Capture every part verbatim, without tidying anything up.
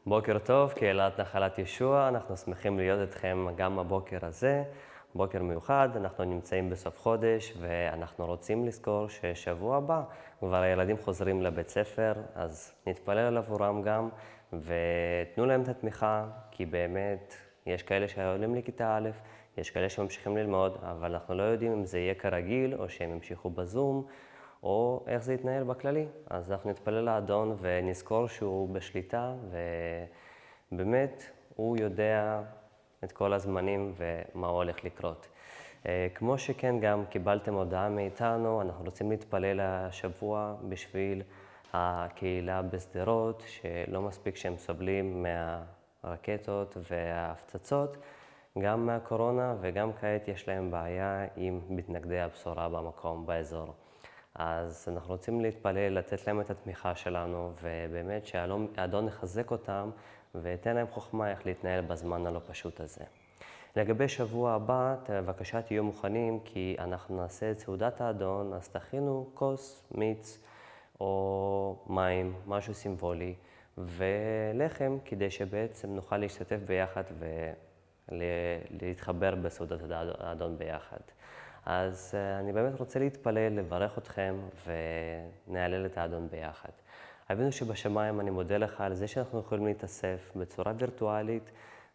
בוקר טוב, קהילת נחלת ישוע, אנחנו שמחים להיות אתכם גם הבוקר הזה, בוקר מיוחד, אנחנו נמצאים בסוף חודש ואנחנו רוצים לזכור ששבוע הבא כבר הילדים חוזרים לבית ספר, אז נתפלל על עבורם גם ותנו להם את התמיכה, כי באמת יש כאלה שעולים לכיתה א', יש כאלה שממשיכים ללמוד, אבל אנחנו לא יודעים אם זה יהיה כרגיל או שהם ימשיכו בזום, או איך זה יתנהל בכללי. אז אנחנו נתפלל לאדון ונזכור שהוא בשליטה, ובאמת הוא יודע את כל הזמנים ומה הולך לקרות. כמו שכן גם קיבלתם הודעה מאיתנו, אנחנו רוצים להתפלל השבוע בשביל הקהילה בשדרות, שלא מספיק שהם סובלים מהרקטות וההפצצות, גם מהקורונה וגם כעת יש להם בעיה עם מתנגדי הבשורה במקום, באזור. אז אנחנו רוצים להתפלל, לתת להם את התמיכה שלנו, ובאמת שהאדון יחזק אותם ויתן להם חוכמה איך להתנהל בזמן הלא פשוט הזה. לגבי שבוע הבא, בבקשה תהיו מוכנים, כי אנחנו נעשה את סעודת האדון, אז תכינו כוס, מיץ או מים, משהו סימבולי, ולחם, כדי שבעצם נוכל להשתתף ביחד ולהתחבר בסעודת האדון ביחד. אז uh, אני באמת רוצה להתפלל, לברך אתכם ונעלל את האדון ביחד. אבינו שבשמיים, אני מודה לך על זה שאנחנו יכולים להתאסף בצורה וירטואלית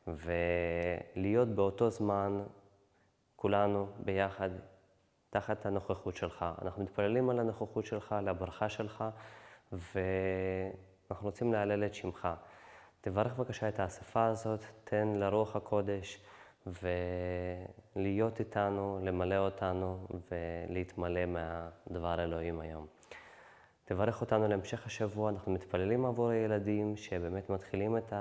ולהיות באותו זמן כולנו ביחד תחת הנוכחות שלך. אנחנו מתפללים על הנוכחות שלך, על הברכה שלך, ואנחנו רוצים להעלל את שמך. תברך בבקשה את האספה הזאת, תן לרוח הקודש ולהיות איתנו, למלא אותנו ולהתמלא מהדבר אלוהים היום. תברך אותנו להמשך השבוע, אנחנו מתפללים עבור הילדים שבאמת מתחילים את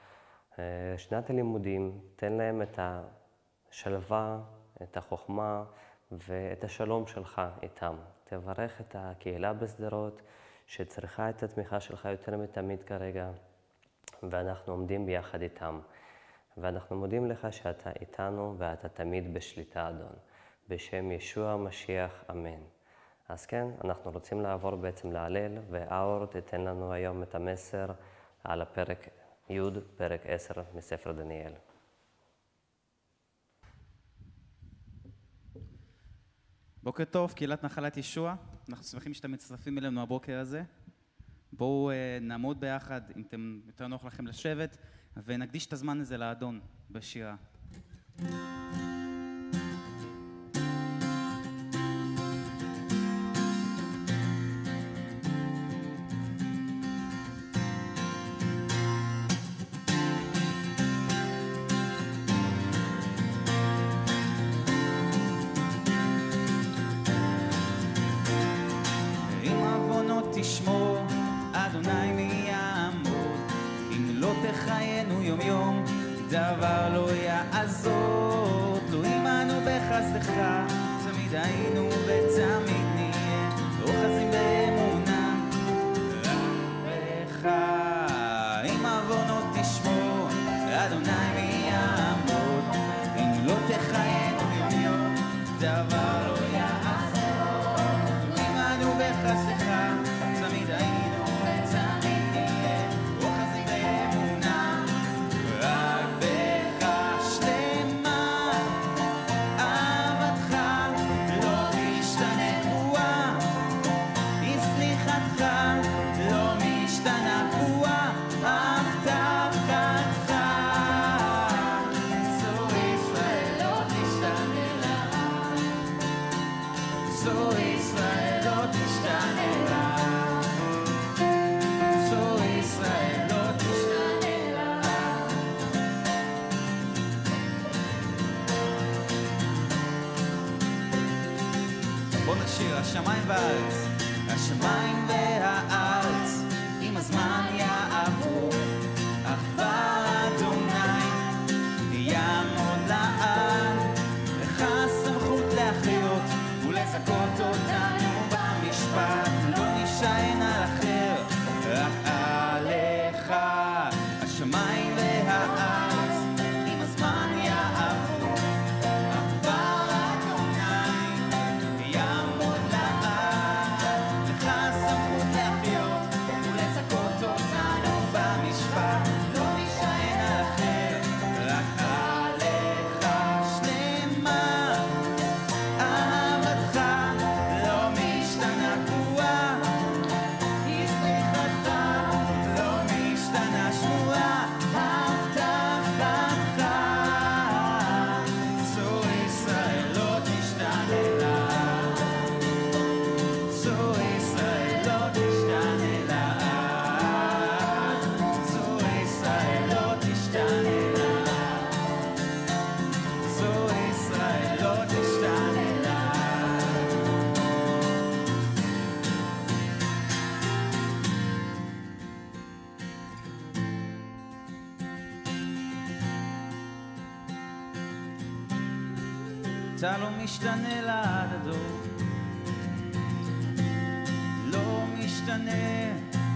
שנת הלימודים, תן להם את השלווה, את החוכמה ואת השלום שלך איתם. תברך את הקהילה בשדרות שצריכה את התמיכה שלך יותר מתמיד כרגע, ואנחנו עומדים ביחד איתם. ואנחנו מודים לך שאתה איתנו ואתה תמיד בשליטה, אדון. בשם ישוע המשיח, אמן. אז כן, אנחנו רוצים לעבור בעצם להלל, ואור תתן לנו היום את המסר על הפרק י', פרק עשר מספר דניאל. בוקר טוב, קהילת נחלת ישוע. אנחנו שמחים שאתם מצטרפים אלינו הבוקר הזה. בואו נעמוד ביחד, אם אתם יותר נוח לכם לשבת, ונקדיש את הזמן הזה לאדון בשירה. אם עוונות תשמור, אדוני מי יעמוד, אם לא תחיינו יום יום, דבר לא יעזור. תלויים אנו בחסדך, תמיד היינו ותמיד נהיה, אוחזים באמונה רק בך. אם עוונות תשמור, אדוני מי יעמוד, אם לא תחיינו יום יום, דבר לא יעזור. תלויים אנו בחסדך, תמיד היינו ותמיד נהיה, אוחזים באמונה רק בך. שלמה אהבתך לא משתנה קבועה, סליחתך לא משתנה קבועה, הבטחתך זו ישראל לא תשתנה לה, זו ישראל לא תשתנה לה, זו ישראל לא תשתנה לה. בוא נשיר השמיים והארץ, השמיים והארץ עם הזמן יעברו, אך דבר אדוני יעמוד לעד. לך סמכות להחיות ולזכות אותנו במשפט, לא נשען על אחר, רק עליך. השמיים והארץ עם הזמן יעברו, אך דבר אדוני יעמוד לעד. לך סמכות אתה לא משתנה לעד הדור, לא משתנה.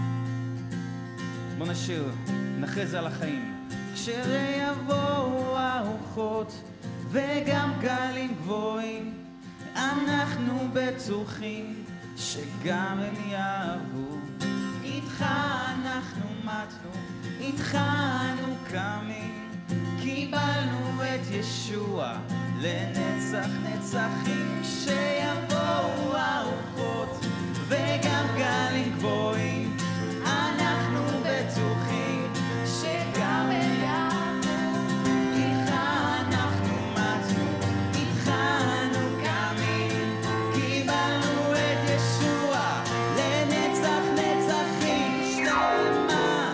בוא נשיר, נחז על החיים. כשיבואו הרוחות וגם גלים גבוהים, אנחנו בטוחים שגם הם יעבו. איתך אנחנו מתנו, איתך אנו קמים, קיבלנו את ישוע לנצח נצחים. כשיבואו הרוחות וגם גלים גבוהים, אנחנו בטוחים שגם הם יעבו. איתך אנחנו מתנו, איתך אנו קמים, קיבלנו את ישוע לנצח נצחים. שלמה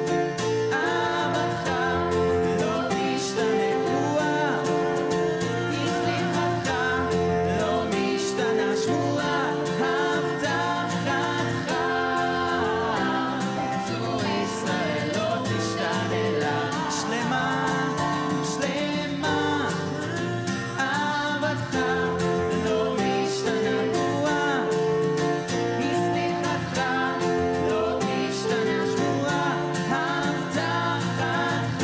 אהבתך לא תשתנה קבועה, סליחתך לא משתנה שמורה, הבטחתך זו ישראל לא תשתנה לה. שלמה שלמה אהבתך לא משתנה קבועה, סליחתך לא משתנה שמורה, הבטחתך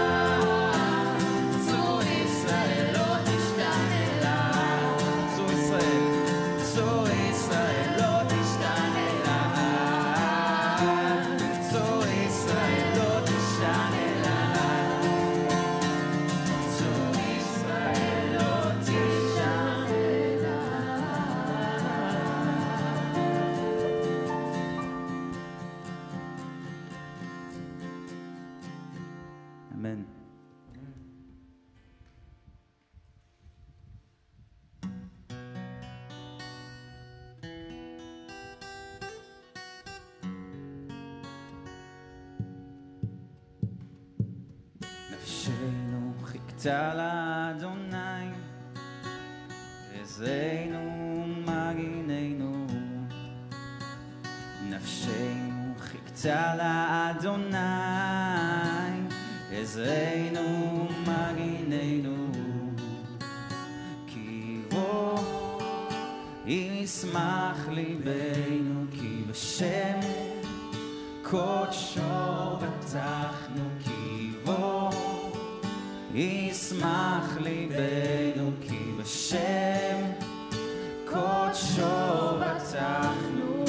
זו ישראל לא תשתנה לה. זו ישראל, זו ישראל לא תשתנה לה. זו ישראל לא תשתנה לה. זו ישראל לא תשתנה לה. אמן. נפשנו חיכתה לאדוני, עזנו מגיננו. נפשנו חיכתה לאדוני, עזנו מגיננו. כי בו ישמח ליבנו, כי בשם קודשו בטחנו. כי בו ישמח ליבנו, כי בשם קודשו בטחנו.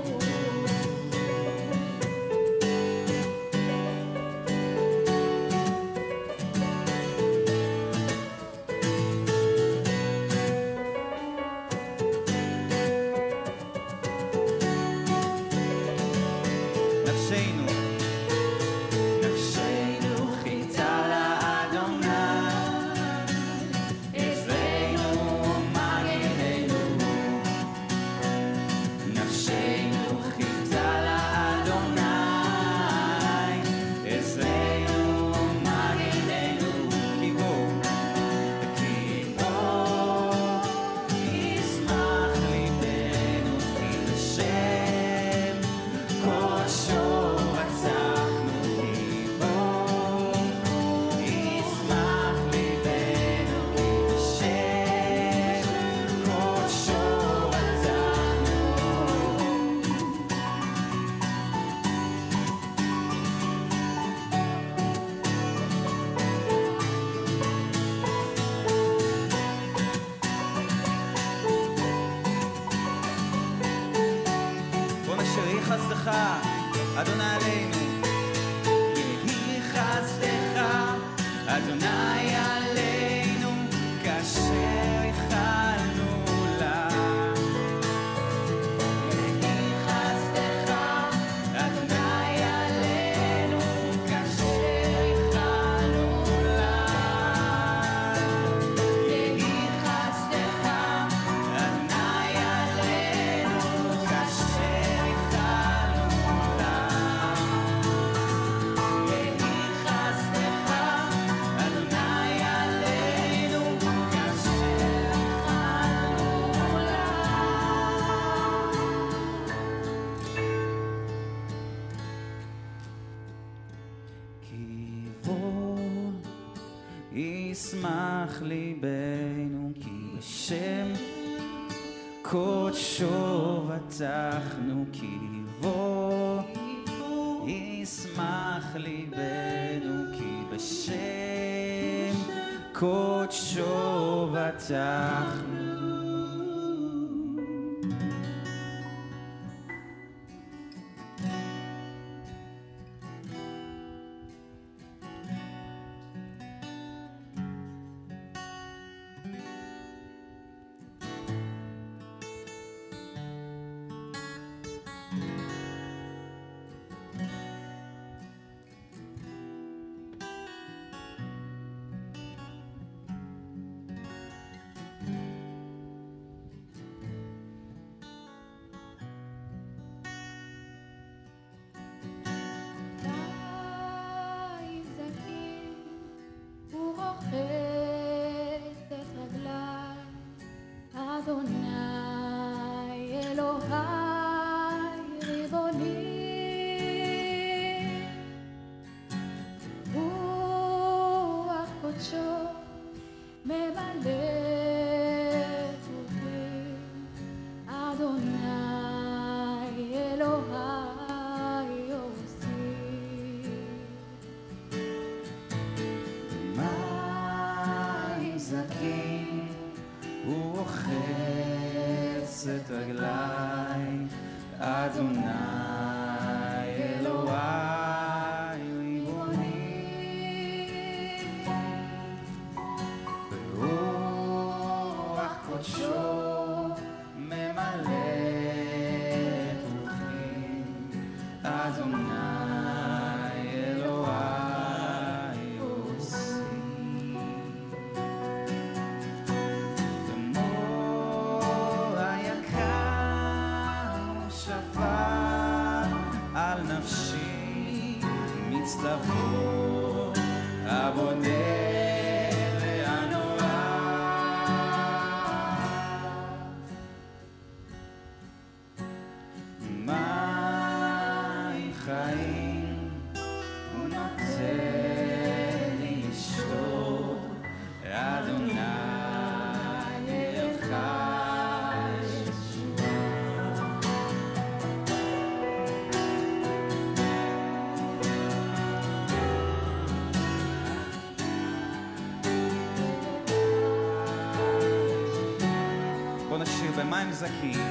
נפשנו נפשנו חיכתה לאדוני, עזרנו מגיננו. נפשנו חיכתה לאדוני, עזרנו מגיננו. כי בו כי בו ישמח ליבנו, כי בשם קודשו בטחנו. כי בו ישמח ליבנו, כי בשם קודשו בטחנו. בוא נשיר יהי חסדך אדוני עלינו. יהי חסדך אדוני עלינו, כאשר ייחלנו לה. יהי חסדך אדוני עלינו, כאשר ייחלנו לה. יהי חסדך אדוני עלינו, כאשר ייחלנו לה. יהי חסדך אדוני עלינו, כאשר ייחלנו לה. כי בו ישמח ליבנו כי בשם קודשו בטחנו כי בו ישמח ליבנו כי בשם קודשו בטחנו. במים זכים,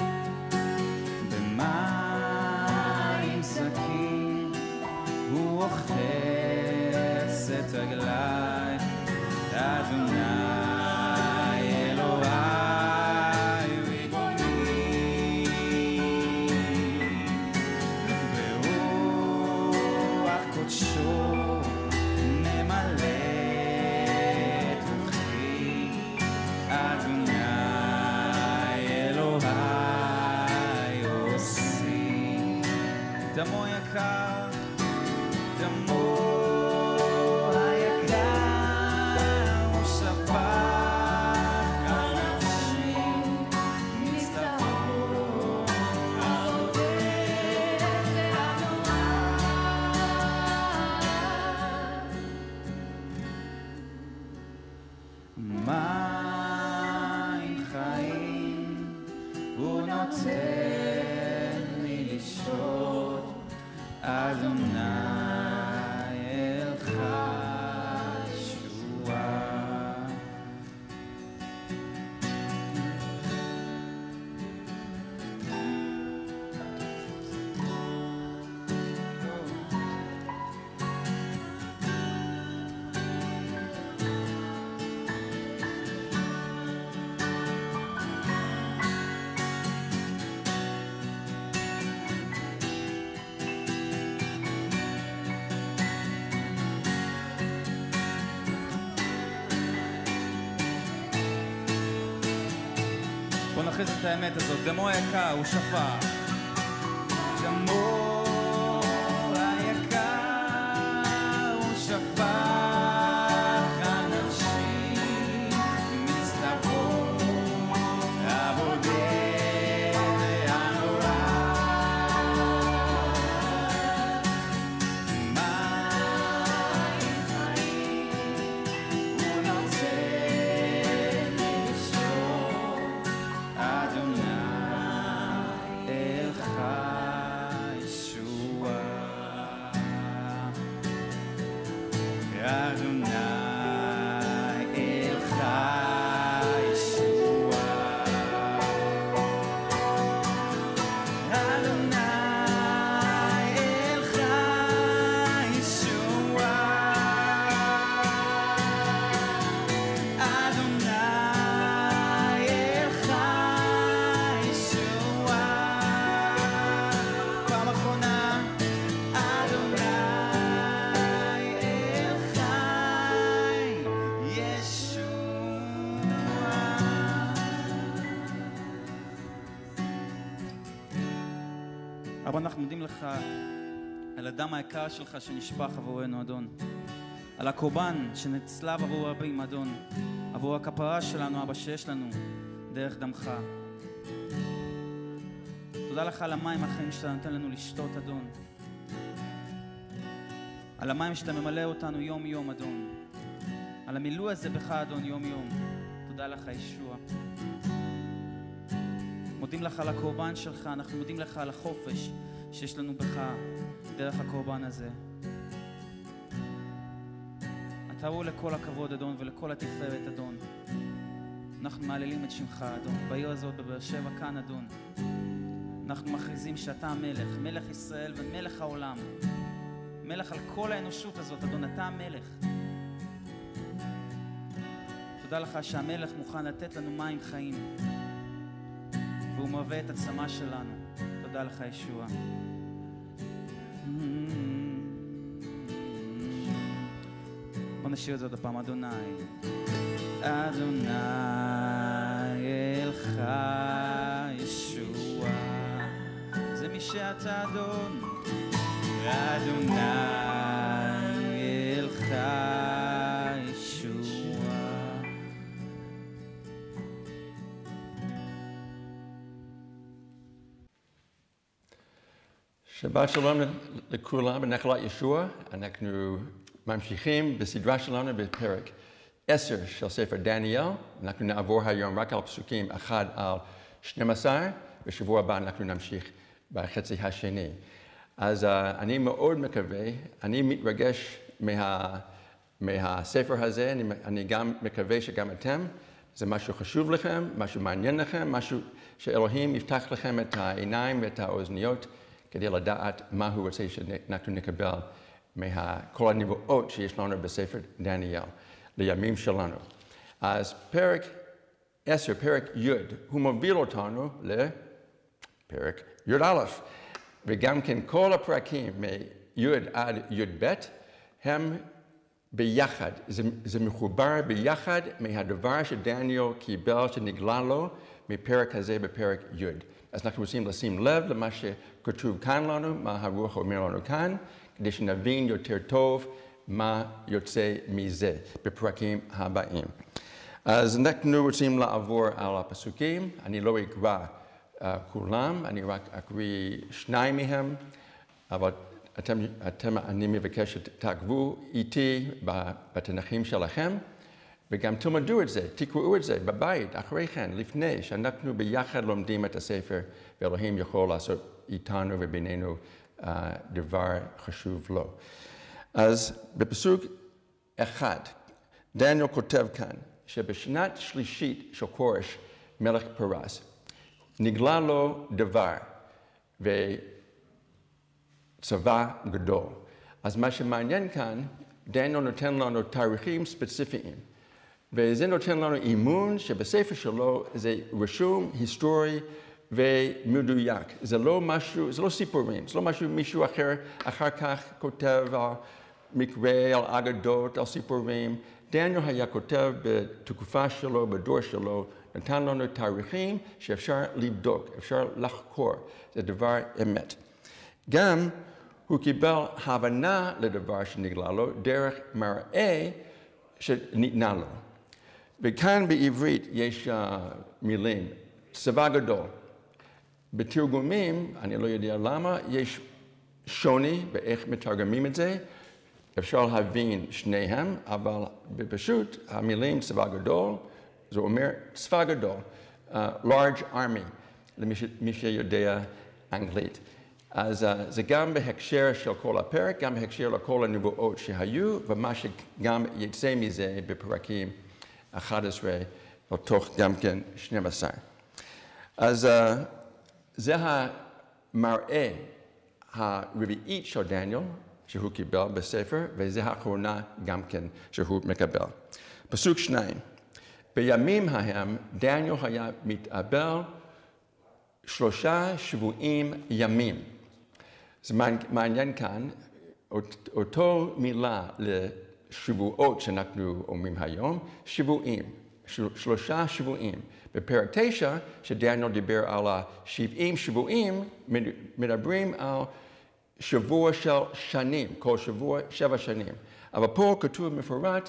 במים זכים, הוא אוחז את רגליי, אדוני אלוהי ריבוני, ברוח קודשו ממלא את רוחי, אדוני דמו יקר, דמו היקר, הוא שפך על נפשי, מצטרפו העודד והנורא. מים חיים הוא נותן לי לשתות, אדוני אלך שועה. בוא נכניס את האמת הזאת, דמו היקר הוא שפך, דמו היקר הוא שפך על נפשי, מצטרפו הבודד והנורא. מים חיים אדוני אלך ישועה. אדוני אלך ישועה. אדוני אלך ישועה. פעם אחרונה. אדוני אלך ישועה. אבא, אנחנו מודים לך על הדם היקר שלך שנשפך עבורנו, אדון. על הקורבן שנצלב עבור רבים, אדון. עבור הכפרה שלנו, אבא, שיש לנו דרך דמך. תודה לך על המים החיים שאתה נותן לנו לשתות, אדון. על המים שאתה ממלא אותנו יום יום, אדון. על המילוי הזה בך, אדון, יום יום. תודה לך, ישוע. מודים לך על הקורבן שלך, אנחנו מודים לך על החופש שיש לנו בך דרך הקורבן הזה. אתה הוא לכל הכבוד, אדון, ולכל התפארת, אדון. אנחנו מעללים את שמך, אדון. בעיר הזאת, בבאר שבע, כאן, אדון. אנחנו מכריזים שאתה המלך, מלך ישראל ומלך העולם. מלך על כל האנושות הזאת, אדון, אתה המלך. תודה לך שהמלך מוכן לתת לנו מים חיים. והוא מהווה את הצמא שלנו. תודה לך, ישוע. בוא נשאיר את זה עוד הפעם. אדוני אדוני אלך ישוע. זה מי שאתה, אדון. אדוני אלך ישוע. שבת שלום לכולם בנחלת ישוע. אנחנו ממשיכים בסדרה שלנו בפרק עשר של ספר דניאל. אנחנו נעבור היום רק על פסוקים אחד על שנים עשר, בשבוע הבא אנחנו נמשיך בחצי השני. אז uh, אני מאוד מקווה, אני מתרגש מה, מהספר הזה, אני, אני גם מקווה שגם אתם, זה משהו חשוב לכם, משהו מעניין לכם, משהו שאלוהים יפתח לכם את העיניים ואת האוזניות, כדי לדעת מה הוא רוצה שאנחנו נקבל מכל הנבואות שיש לנו בספר דניאל, לימים שלנו. אז פרק עשר, פרק י', הוא מוביל אותנו לפרק י"א. וגם כן כל הפרקים מי' עד י"ב הם ביחד, זה, זה מחובר ביחד מהדבר שדניאל קיבל שנגלה לו מפרק הזה בפרק י'. אז אנחנו רוצים לשים לב למה שכתוב כאן לנו, מה הרוח אומר לנו כאן, כדי שנבין יותר טוב מה יוצא מזה בפרקים הבאים. אז אנחנו רוצים לעבור על הפסוקים, אני לא אקרא uh, כולם, אני רק אקריא שניים מהם, אבל אתם, אתם, אני מבקש שתעקבו איתי בתנ"כים שלכם, וגם תלמדו את זה, תקראו את זה בבית, אחרי כן, לפני שאנחנו ביחד לומדים את הספר, ואלוהים יכול לעשות איתנו ובינינו uh, דבר חשוב לו. אז בפסוק אחד, דניאל כותב כאן, שבשנת שלישית של כורש, מלך פרס, נגלה לו דבר וצבא גדול. אז מה שמעניין כאן, דניאל נותן לנו תאריכים ספציפיים. וזה נותן לנו אימון שבספר שלו זה רשום, היסטורי ומדויק. זה לא משהו, זה לא סיפורים, זה לא משהו מישהו אחר אחר כך כותב על מקרה, על אגדות, על סיפורים. דניאל היה כותב בתקופה שלו, בדור שלו, נתן לנו תאריכים שאפשר לבדוק, אפשר לחקור. זה דבר אמת. גם הוא קיבל הבנה לדבר שנגלה לו דרך מראה שניתנה לו. וכאן בעברית יש uh, מילים, צבא גדול. בתרגומים, אני לא יודע למה, יש שוני באיך מתרגמים את זה. אפשר להבין שניהם, אבל בפשוט המילים צבא גדול, זה אומר צבא גדול, uh, large army, למי ש, שיודע אנגלית. אז uh, זה גם בהקשר של כל הפרק, גם בהקשר לכל הנבואות שהיו, ומה שגם יצא מזה בפרקים אחד עשר, או תוך גם כן שנים עשר. אז uh, זה המראה הרביעית של דניאל, שהוא קיבל בספר, וזה האחרונה גם כן שהוא מקבל. פסוק שניים, בימים ההם דניאל היה מתאבל שלושה שבועים ימים. זה מעניין כאן, אותו מילה לשבועות שאנחנו אומרים היום, שבועים, שלושה שבועים. בפרק תשע, שדניאל דיבר על ה-שבעים שבועים, מדברים על שבוע של שנים, כל שבוע שבע שנים. אבל פה כתוב מפורט,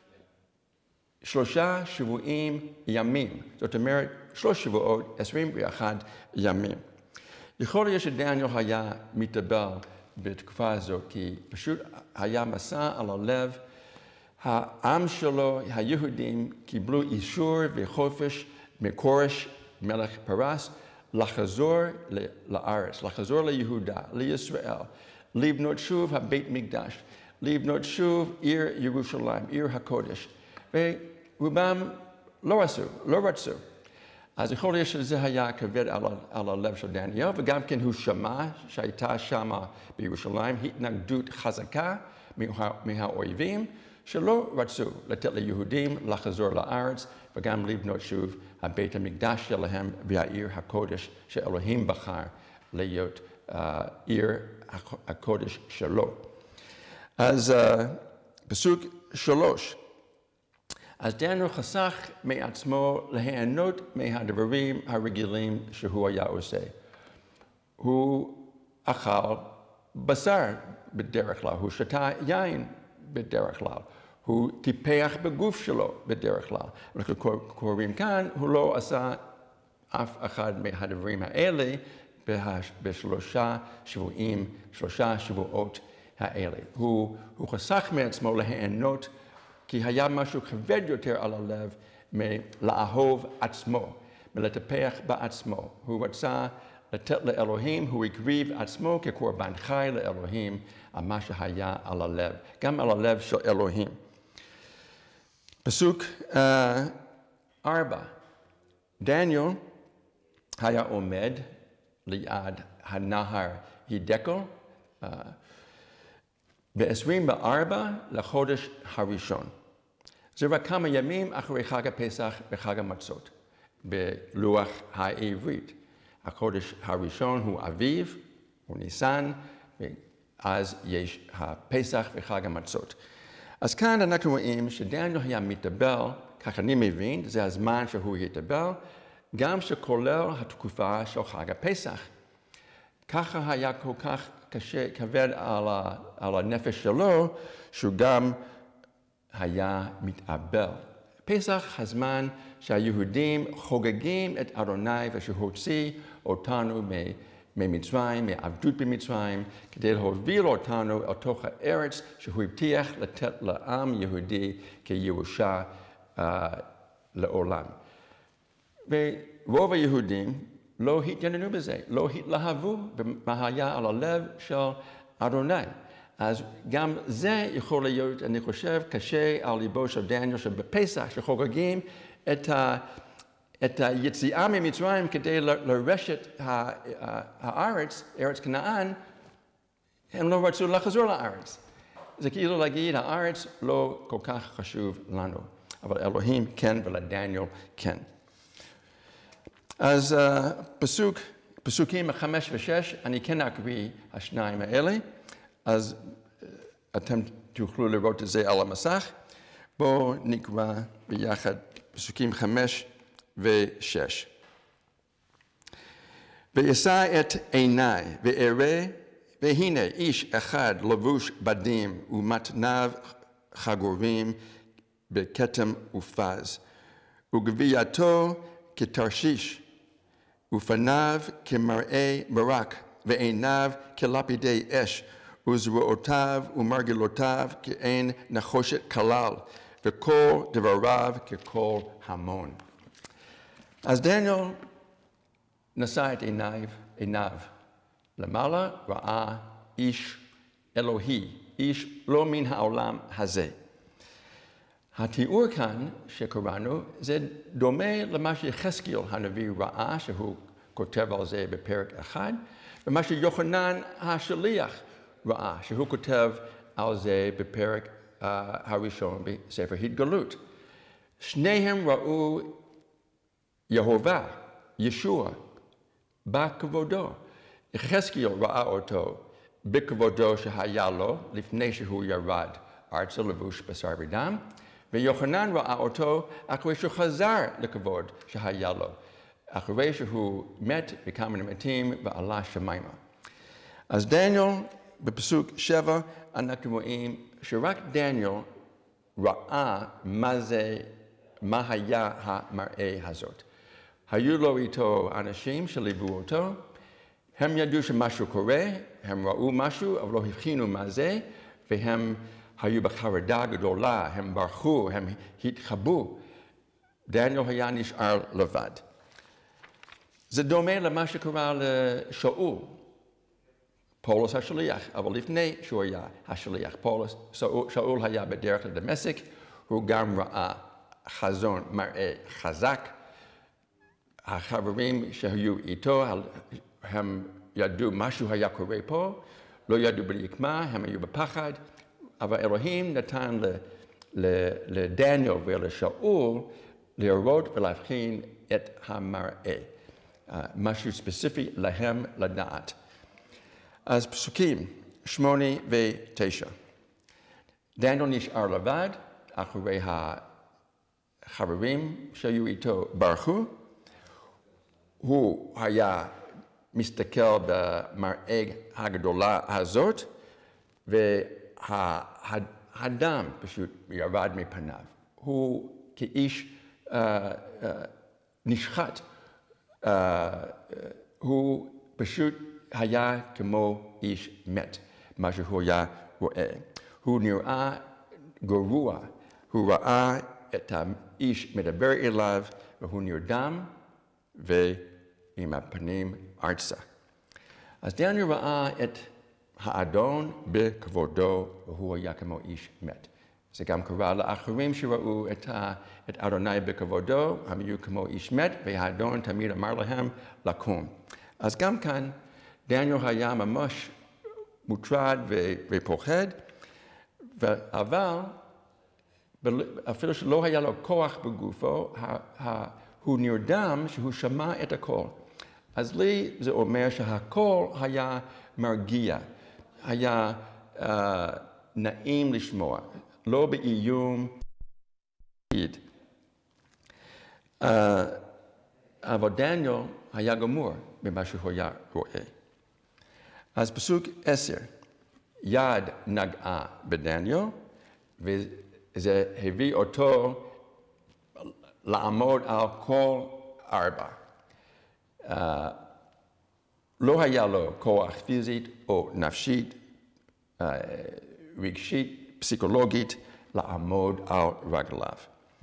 שלושה שבועים ימים. זאת אומרת, שלוש שבועות, עשרים ואחד ימים. יכול להיות שדניאל היה מתאבל בתקופה הזו, כי פשוט היה מסע על הלב. העם שלו, היהודים, קיבלו אישור וחופש מקורש, מלך פרס, לחזור לארץ, לחזור ליהודה, לישראל, לבנות שוב הבית מקדש, לבנות שוב עיר ירושלים, עיר הקודש. ורובם לא עשו, לא רצו. אז יכול להיות שזה היה כבד על, על הלב של דניאל, וגם כן הוא שמע שהייתה שמה בירושלים התנגדות חזקה מה, מהאויבים, שלא רצו לתת ליהודים לחזור לארץ, וגם לבנות שוב הבית המקדש שלהם והעיר הקודש שאלוהים בחר להיות uh, עיר הקודש שלו. אז uh, פסוק שלוש, אז דניאל חסך מעצמו ליהנות מהדברים הרגילים שהוא היה עושה. הוא אכל בשר בדרך כלל, הוא שתה יין בדרך כלל, הוא טיפח בגוף שלו בדרך כלל. אנחנו קוראים כאן, הוא לא עשה אף אחד מהדברים האלה בשלושה שבועים, שלושה שבועות האלה. הוא, הוא חסך מעצמו ליהנות, כי היה משהו כבד יותר על הלב מלאהוב עצמו, מלטפח בעצמו. הוא רצה לתת לאלוהים, הוא הקריב עצמו כקורבן חי לאלוהים על מה שהיה על הלב, גם על הלב של אלוהים. פסוק uh, ארבע, דניאל היה עומד ליד הנהר הידקל, uh, ב-עשרים וארבע לחודש הראשון. זה רק כמה ימים אחרי חג הפסח וחג המצות, בלוח העברית. החודש הראשון הוא אביב, הוא ניסן, ואז יש הפסח וחג המצות. אז כאן אנחנו רואים שדניאל היה מתאבל, כך אני מבין, זה הזמן שהוא התאבל, גם שכולל התקופה של חג הפסח. ככה היה כל כך קשה, כבד על, ה, על הנפש שלו, שהוא גם היה מתאבל. פסח הזמן שהיהודים חוגגים את אדוני ושהוציא אותנו ממצרים, מעבדות במצרים, כדי להוביל אותנו אל תוך הארץ שהוא הבטיח לתת לעם יהודי כירושה uh, לעולם. ורוב היהודים לא התעניינו בזה, לא התלהבו במה היה על הלב של אדוני. אז גם זה יכול להיות, אני חושב, קשה על ליבו של דניאל, שבפסח שחוגגים את, ה, את היציאה ממצרים כדי לרשת הארץ, ארץ כנען, הם לא רצו לחזור לארץ. זה כאילו להגיד, הארץ לא כל כך חשוב לנו, אבל אלוהים כן ולדניאל כן. אז uh, פסוק, פסוקים חמש ושש, אני כן אקריא השניים האלה, אז uh, אתם תוכלו לראות את זה על המסך. בואו נקרא ביחד פסוקים חמש ושש. ואשא את עיניי ואראה, והנה איש אחד לבוש בדים ומתניו חגורים בכתם ופז, וגבייתו כתרשיש, ופניו כמראה ברק, ועיניו כלפידי אש, וזרועותיו ומרגלותיו כעין נחושת כלל, וכל דבריו ככל המון. אז דניאל נשא את עיניו, עיניו למעלה ראה איש אלוהי, איש לא מן העולם הזה. התיאור כאן שקראנו זה דומה למה שיחזקאל הנביא ראה, שהוא כותב על זה בפרק אחד, ומה שיוחנן השליח ראה, שהוא כותב על זה בפרק uh, הראשון בספר התגלות. שניהם ראו יהובה, ישוע, בכבודו. יחזקאל ראה אותו בכבודו שהיה לו לפני שהוא ירד ארצה לבוש בשר ודם, ויוחנן ראה אותו אחרי שהוא חזר לכבוד שהיה לו, אחרי שהוא מת בכמה מתים ועלה שמיימה. אז דניאל, בפסוק שבע, אנחנו רואים שרק דניאל ראה מה זה, מה היה המראה הזאת. היו לו איתו אנשים שליוו אותו, הם ידעו שמשהו קורה, הם ראו משהו, אבל לא הבחינו מה זה, והם היו בחרדה גדולה, הם ברחו, הם התחבאו. דניאל היה נשאר לבד. זה דומה למה שקרה לשאול, פאולוס השליח, אבל לפני שהוא היה השליח, פאולוס, שאול היה בדרך לדמשק, הוא גם ראה חזון מראה חזק. החברים שהיו איתו, הם ידעו משהו היה קורה פה, לא ידעו בדיוק מה, הם היו בפחד, אבל אלוהים נתן לדניאל ולשאול לראות ולהבחין את המראה, משהו ספציפי להם לדעת. אז פסוקים שמונה ותשע. דניאל נשאר לבד, אחרי החברים שהיו איתו ברחו, הוא היה מסתכל במראה הגדולה הזאת, והדם פשוט ירד מפניו. הוא כאיש uh, uh, נשחט, uh, uh, הוא פשוט היה כמו איש מת, מה שהוא היה רואה. הוא נראה גרוע, הוא ראה את האיש מדבר אליו, והוא נרדם, ועם הפנים ארצה. אז דניאל ראה את האדון בכבודו, והוא היה כמו איש מת. זה גם קרה לאחרים שראו את, ה, את אדוני בכבודו, הם היו כמו איש מת, והאדון תמיד אמר להם לקום. אז גם כאן, דניאל היה ממש מוטרד ופוחד, אבל אפילו שלא היה לו כוח בגופו, הוא נרדם שהוא שמע את הקול. אז לי זה אומר שהקול היה מרגיע, היה uh, נעים לשמוע, לא באיום. Uh, אבל דניאל היה גמור במה שהוא היה רואה. אז פסוק עשר, יד נגעה בדניאל, וזה הביא אותו לעמוד על כל ארבע. Uh, לא היה לו כוח פיזית או נפשית, uh, רגשית, פסיכולוגית, לעמוד על רגליו.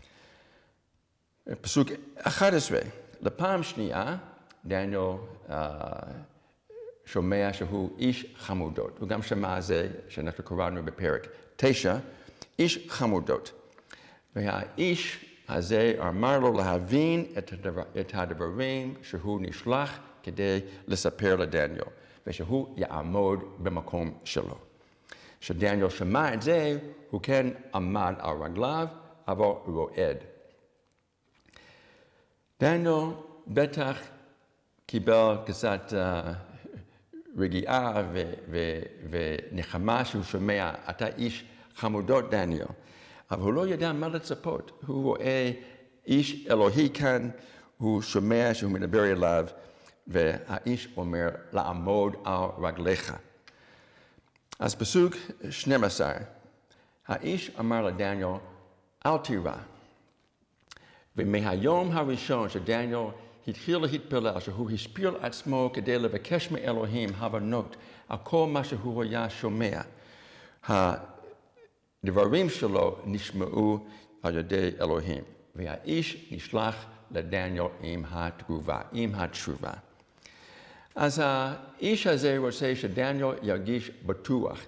פסוק אחת עשרה, לפעם שנייה, דניאל uh, שומע שהוא איש חמודות. הוא גם שמע זה שאנחנו קראנו בפרק תשע, איש חמודות. והאיש הזה אמר לו להבין את, הדבר, את הדברים שהוא נשלח כדי לספר לדניאל, ושהוא יעמוד במקום שלו. כשדניאל שמע את זה, הוא כן עמד על רגליו, אבל רועד. דניאל בטח קיבל קצת uh, רגיעה ו- ו- ונחמה שהוא שומע, אתה איש חמודות דניאל. אבל הוא לא ידע מה לצפות. הוא רואה איש אלוהי כאן, הוא שומע שהוא מדבר אליו, והאיש אומר לעמוד על רגליך. אז פסוק שנים עשר, האיש אמר לדניאל, אל תירא. ומהיום הראשון שדניאל התחיל להתפלל, שהוא השפיל עצמו כדי לבקש מאלוהים הבנות על כל מה שהוא היה שומע, הדברים שלו נשמעו על ידי אלוהים, והאיש נשלח לדניאל עם התגובה, עם התשובה. אז האיש הזה רוצה שדניאל ירגיש בטוח,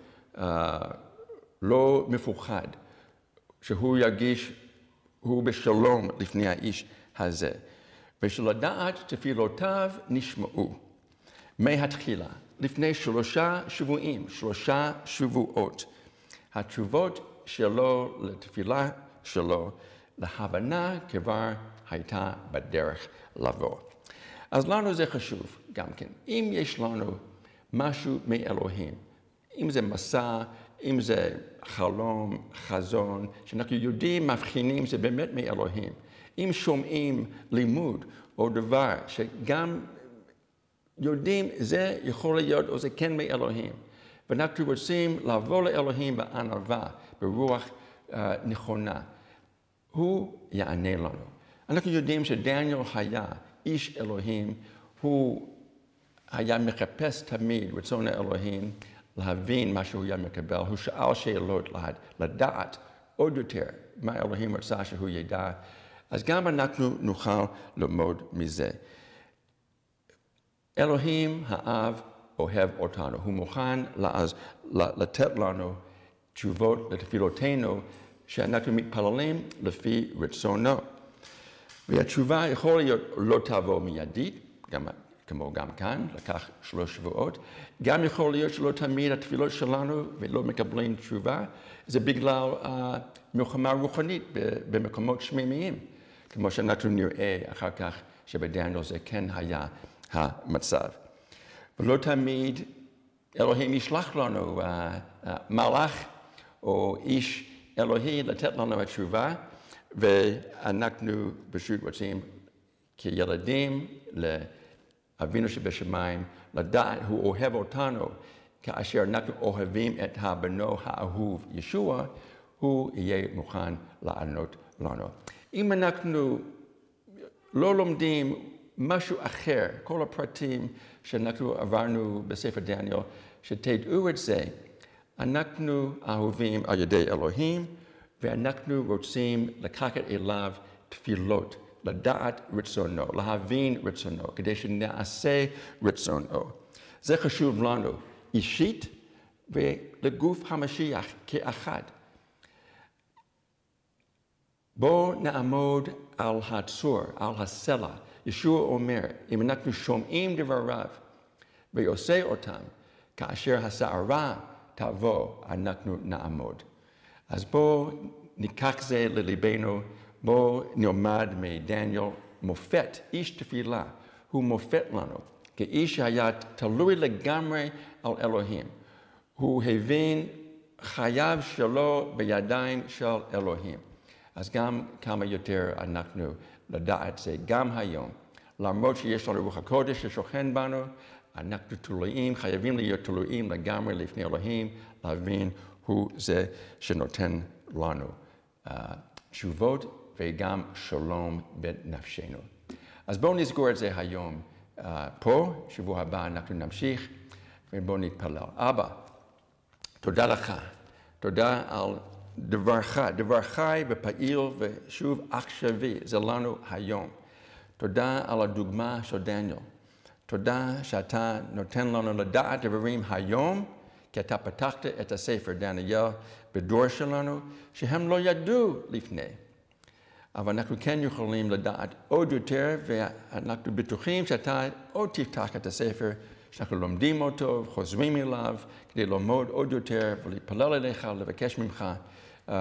לא מפוחד, שהוא ירגיש, הוא בשלום לפני האיש הזה. ושלדעת תפילותיו נשמעו מהתחילה, לפני שלושה שבועים, שלושה שבועות. התשובות שלו לתפילה שלו, להבנה כבר הייתה בדרך לבוא. אז לנו זה חשוב גם כן. אם יש לנו משהו מאלוהים, אם זה מסע, אם זה חלום, חזון, שאנחנו יודעים, מבחינים, זה באמת מאלוהים. אם שומעים לימוד או דבר שגם יודעים, זה יכול להיות או זה כן מאלוהים. ואנחנו רוצים לבוא לאלוהים בענווה, ברוח uh, נכונה. הוא יענה לנו. אנחנו יודעים שדניאל היה איש אלוהים, הוא היה מחפש תמיד רצון האלוהים, להבין מה שהוא היה מקבל. הוא שאל שאלות, לדעת עוד יותר מה אלוהים רצה שהוא ידע. אז גם אנחנו נוכל ללמוד מזה. אלוהים האב אוהב אותנו. הוא מוכן לאז, לתת לנו תשובות לתפילותינו שאנחנו מתפללים לפי רצונו. והתשובה יכול להיות לא תבוא מיידית, גם, כמו גם כאן, לקח שלוש שבועות. גם יכול להיות שלא תמיד התפילות שלנו ולא מקבלים תשובה. זה בגלל uh, מלחמה רוחנית במקומות שמימיים. כמו שאנחנו נראה אחר כך שבדניאל זה כן היה המצב. ולא תמיד אלוהים ישלח לנו uh, uh, מלאך או איש אלוהי לתת לנו התשובה, ואנחנו פשוט רוצים כילדים לאבינו שבשמיים, לדעת הוא אוהב אותנו, כאשר אנחנו אוהבים את הבנו האהוב ישוע, הוא יהיה מוכן לענות לנו. אם אנחנו לא לומדים משהו אחר, כל הפרטים שאנחנו עברנו בספר דניאל, שתדעו את זה, אנחנו אהובים על ידי אלוהים, ואנחנו רוצים לקחת אליו תפילות, לדעת רצונו, להבין רצונו, כדי שנעשה רצונו. זה חשוב לנו אישית ולגוף המשיח כאחד. בואו נעמוד על הצור, על הסלע. ישוע אומר, אם אנחנו שומעים דבריו ועושה אותם, כאשר הסערה תבוא, אנחנו נעמוד. אז בואו ניקח זה לליבנו, בואו נלמד מדניאל מופת, איש תפילה, הוא מופת לנו, כאיש שהיה תלוי לגמרי על אלוהים. הוא הבין חייו שלו בידיים של אלוהים. אז גם כמה יותר אנחנו לדעת זה גם היום. למרות שיש לנו רוח הקודש ששוכן בנו, אנחנו תלויים, חייבים להיות תלויים לגמרי לפני אלוהים, להבין הוא זה שנותן לנו uh, תשובות וגם שלום בנפשנו. אז בואו נסגור את זה היום uh, פה, שבוע הבא אנחנו נמשיך ובואו נתפלל. אבא, תודה לך, תודה על דברך, דבר חי ופעיל ושוב עכשווי, זה לנו היום. תודה על הדוגמה של דניאל. תודה שאתה נותן לנו לדעת דברים היום, כי אתה פתחת את הספר דניאל בדור שלנו, שהם לא ידעו לפני. אבל אנחנו כן יכולים לדעת עוד יותר, ואנחנו בטוחים שאתה עוד תפתח את הספר, שאנחנו לומדים אותו, חוזרים אליו, כדי ללמוד עוד יותר ולהתפלל אליך, לבקש ממך uh,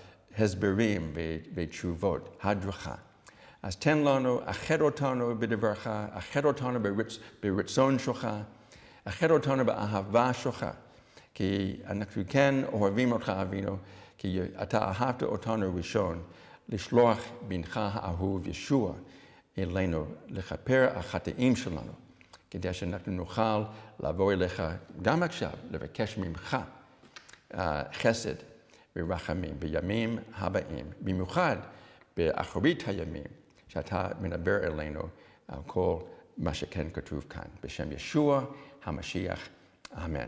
הסברים ותשובות, הדרכה. אז תן לנו, אחד אותנו בדברך, אחד אותנו ברצ, ברצון שלך, אחד אותנו באהבה שלך, כי אנחנו כן אוהבים אותך אבינו, כי אתה אהבת אותנו ראשון, לשלוח בנך האהוב ישוע אלינו, לכפר החטאים שלנו, כדי שאנחנו נוכל לבוא אליך גם עכשיו, לבקש ממך uh, חסד ורחמים בימים הבאים, במיוחד באחרית הימים, שאתה מדבר אלינו על כל מה שכן כתוב כאן. בשם ישוע המשיח, אמן.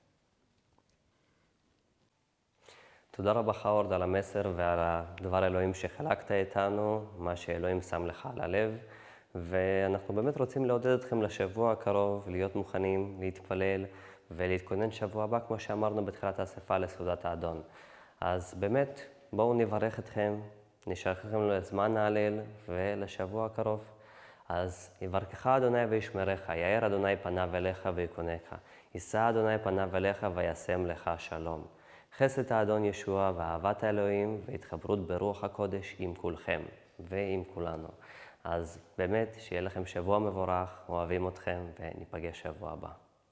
תודה רבה חאורד על המסר ועל הדבר אלוהים שחלקת איתנו, מה שאלוהים שם לך על הלב. ואנחנו באמת רוצים לעודד אתכם לשבוע הקרוב, להיות מוכנים, להתפלל ולהתכונן שבוע הבא, כמו שאמרנו בתחילת האספה, לסעודת האדון. אז באמת, בואו נברך אתכם, נשאר לכם לזמן ההלל ולשבוע הקרוב. אז יברכך אדוני וישמרך, יאר אדוני פניו אליך ויקונך, יישא אדוני פניו אליך וישם לך שלום. חסד האדון ישוע ואהבת האלוהים והתחברות ברוח הקודש עם כולכם ועם כולנו. אז באמת, שיהיה לכם שבוע מבורך, אוהבים אתכם וניפגש שבוע הבא.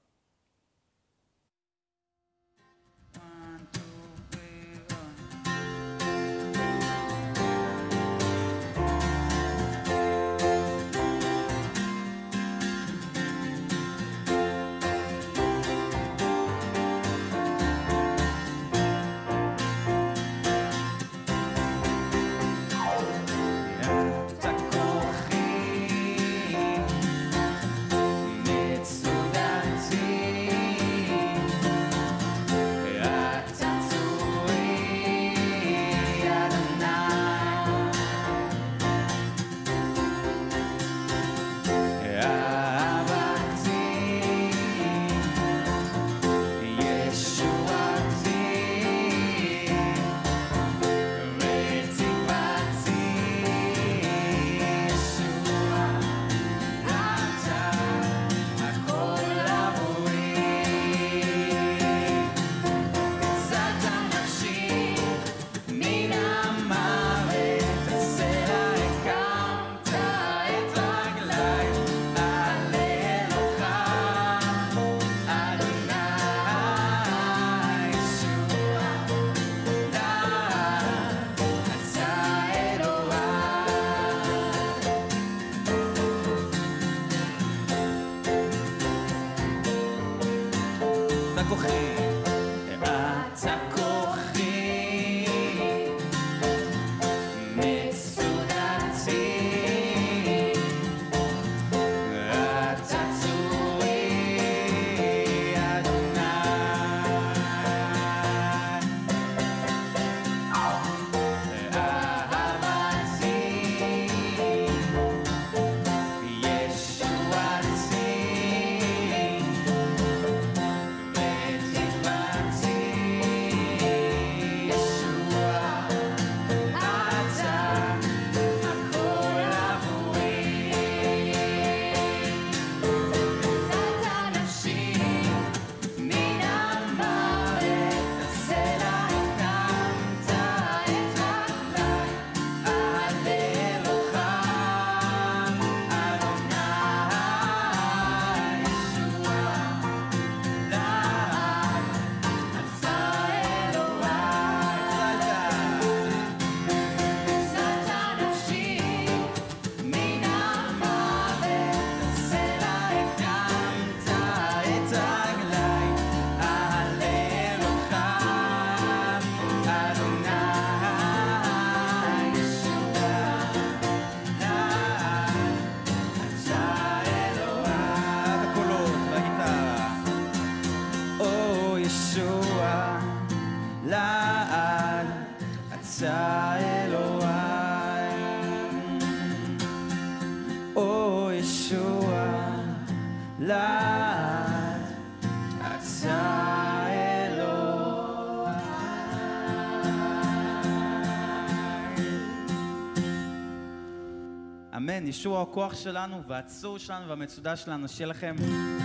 אמן, ישוע הכוח שלנו והצור שלנו והמצודה שלנו. שיהיה לכם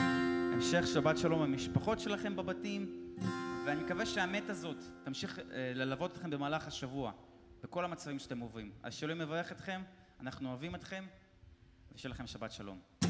המשך שבת שלום במשפחות שלכם בבתים, ואני מקווה שהאמת הזאת תמשיך ללוות אתכם במהלך השבוע בכל המצבים שאתם עוברים. אז שאלוהים מברך אתכם, אנחנו אוהבים אתכם, ושיהיה לכם שבת שלום.